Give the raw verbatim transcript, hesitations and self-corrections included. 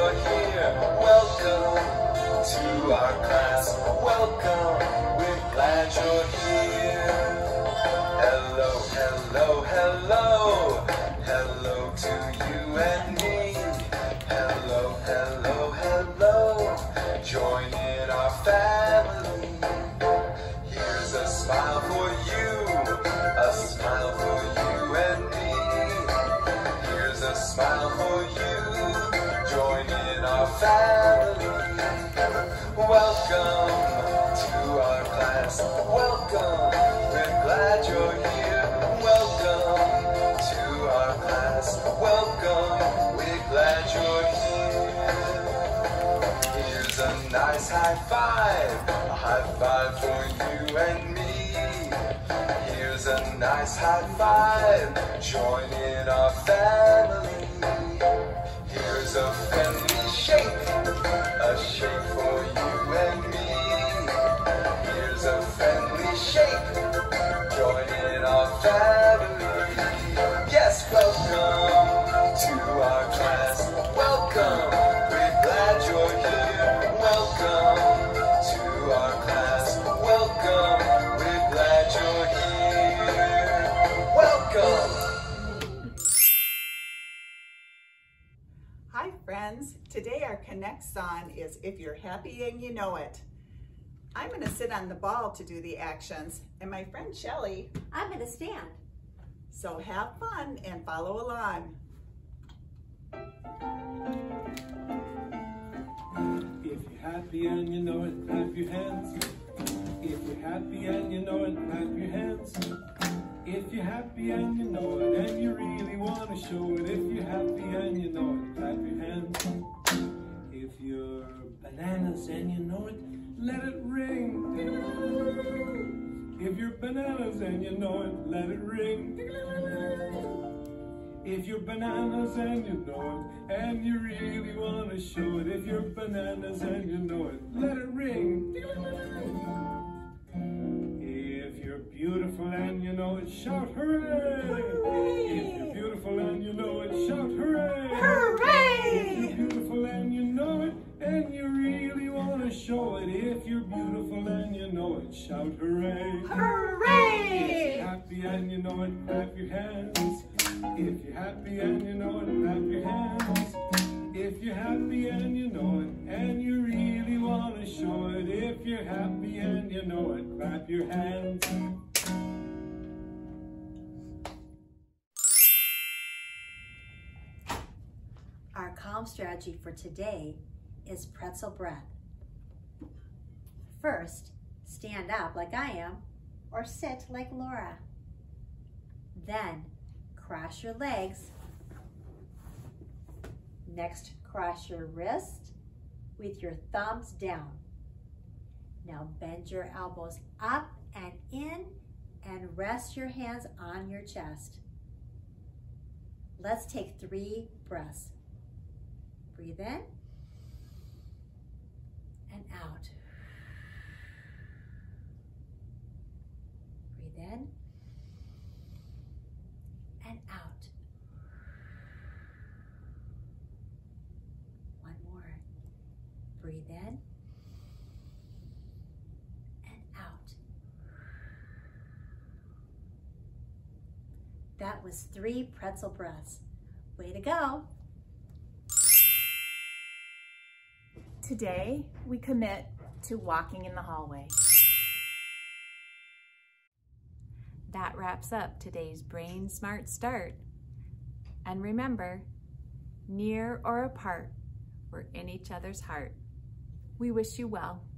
you're here. Welcome to our class. Welcome, we're glad you're here. Hello, hello, hello. Hello to you and me. Hello, hello, hello. Join in our family. Here's a smile for you. A smile for you and me. Here's a smile for you. Join in our family. Welcome to our class. Welcome, we're glad you're here. Welcome to our class. Welcome, we're glad you're here. Here's a nice high five. A high five for you and me. Here's a nice high five. Join in our family. Here's a friendly shake. A shake for you and me. Here's a friendly shake. Join in our family. Yes, welcome to our class. Welcome, we're glad you're here. Welcome to our class. Welcome, we're glad you're here. Welcome. Hi friends, today our Connect song is If You're Happy and You Know It. I'm going to sit on the ball to do the actions, and my friend Shelly, I'm going to stand. So have fun and follow along. If you're happy and you know it, clap your hands. If you're happy and you know it, clap your hands. If you're happy and you know it, and you really want to show it. If you're happy and you know it, clap your hands. If you're bananas and you know it, let it ring. If you're bananas and you know it, let it ring. If you're bananas and you know it, and you really want to show it. If you're bananas and you know it, let it ring. If you're beautiful and you know it, shout hooray! If you're beautiful and you know it, shout hooray! Hooray! If you're beautiful and you know it, and you really want to show it. If you're beautiful and you know it, shout hooray! Hooray! If you're happy and you know it, clap your hands. If you're happy and you know it, clap your hands. If you're happy and you know it, and you really want to show it. If you're happy and you know it, clap your hands. Our calm strategy for today is pretzel breath. First, stand up like I am, or sit like Laura. Then, cross your legs. Next, cross your wrist with your thumbs down. Now bend your elbows up and in and rest your hands on your chest. Let's take three breaths. Breathe in and out. Breathe in and out. One more. Breathe in and out. That was three pretzel breaths. Way to go. Today, we commit to walking in the hallway. That wraps up today's Brain Smart Start. And remember, near or apart, we're in each other's heart. We wish you well.